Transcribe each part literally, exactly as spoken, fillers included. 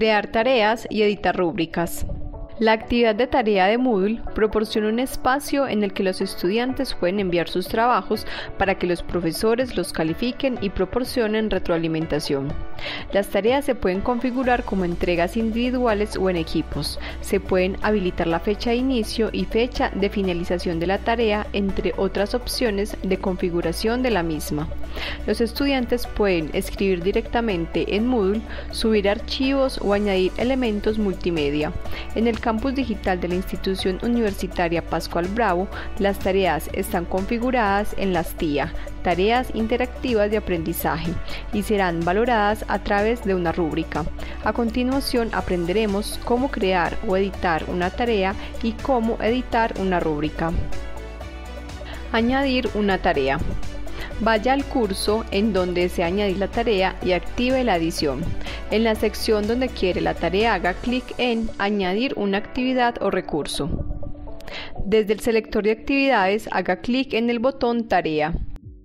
Crear tareas y editar rúbricas. La actividad de tarea de Moodle proporciona un espacio en el que los estudiantes pueden enviar sus trabajos para que los profesores los califiquen y proporcionen retroalimentación. Las tareas se pueden configurar como entregas individuales o en equipos. Se pueden habilitar la fecha de inicio y fecha de finalización de la tarea, entre otras opciones de configuración de la misma. Los estudiantes pueden escribir directamente en Moodle, subir archivos o añadir elementos multimedia. En el campus digital de la institución universitaria Pascual Bravo, las tareas están configuradas en las T I A, tareas interactivas de aprendizaje, y serán valoradas a través de una rúbrica. A continuación aprenderemos cómo crear o editar una tarea y cómo editar una rúbrica. Añadir una tarea. Vaya al curso en donde desea añadir la tarea y active la adición. En la sección donde quiere la tarea, haga clic en Añadir una actividad o recurso. Desde el selector de actividades, haga clic en el botón Tarea.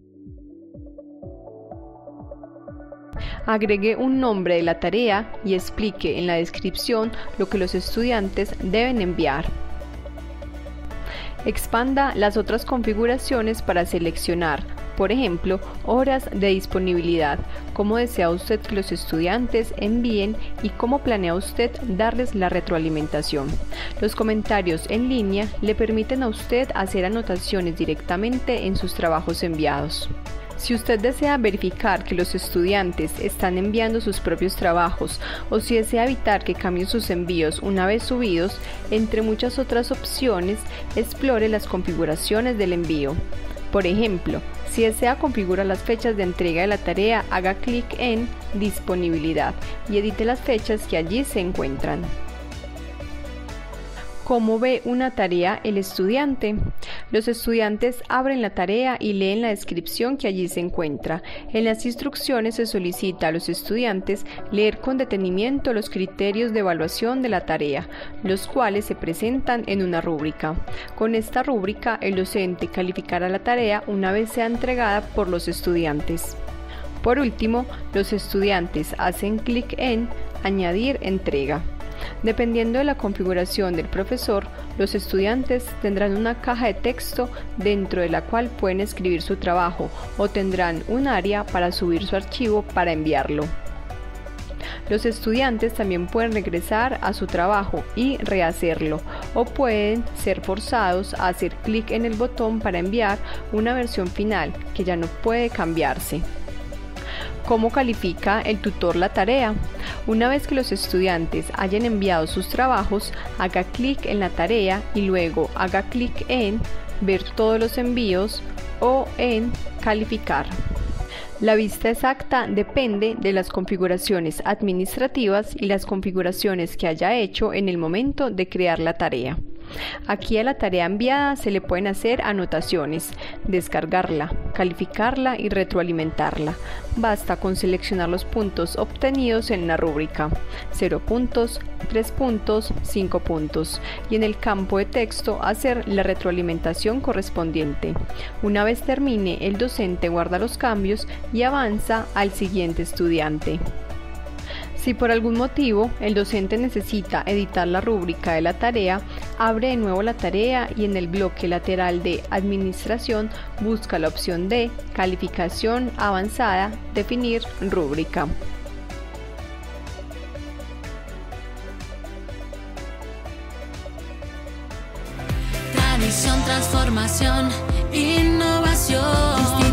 Agregue un nombre de la tarea y explique en la descripción lo que los estudiantes deben enviar. Expanda las otras configuraciones para seleccionar, por ejemplo, horas de disponibilidad, cómo desea usted que los estudiantes envíen y cómo planea usted darles la retroalimentación. Los comentarios en línea le permiten a usted hacer anotaciones directamente en sus trabajos enviados. Si usted desea verificar que los estudiantes están enviando sus propios trabajos o si desea evitar que cambien sus envíos una vez subidos, entre muchas otras opciones, explore las configuraciones del envío. Por ejemplo, si desea configurar las fechas de entrega de la tarea, haga clic en Disponibilidad y edite las fechas que allí se encuentran. ¿Cómo ve una tarea el estudiante? Los estudiantes abren la tarea y leen la descripción que allí se encuentra. En las instrucciones se solicita a los estudiantes leer con detenimiento los criterios de evaluación de la tarea, los cuales se presentan en una rúbrica. Con esta rúbrica, el docente calificará la tarea una vez sea entregada por los estudiantes. Por último, los estudiantes hacen clic en Añadir entrega. Dependiendo de la configuración del profesor, los estudiantes tendrán una caja de texto dentro de la cual pueden escribir su trabajo o tendrán un área para subir su archivo para enviarlo. Los estudiantes también pueden regresar a su trabajo y rehacerlo, o pueden ser forzados a hacer clic en el botón para enviar una versión final que ya no puede cambiarse. ¿Cómo califica el tutor la tarea? Una vez que los estudiantes hayan enviado sus trabajos, haga clic en la tarea y luego haga clic en Ver todos los envíos o en Calificar. La vista exacta depende de las configuraciones administrativas y las configuraciones que haya hecho en el momento de crear la tarea. Aquí a la tarea enviada se le pueden hacer anotaciones, descargarla, calificarla y retroalimentarla. Basta con seleccionar los puntos obtenidos en la rúbrica, cero puntos, tres puntos, cinco puntos, y en el campo de texto hacer la retroalimentación correspondiente. Una vez termine, el docente guarda los cambios y avanza al siguiente estudiante. Si por algún motivo el docente necesita editar la rúbrica de la tarea, abre de nuevo la tarea y en el bloque lateral de Administración busca la opción de Calificación avanzada, Definir rúbrica. Tradición, transformación, innovación.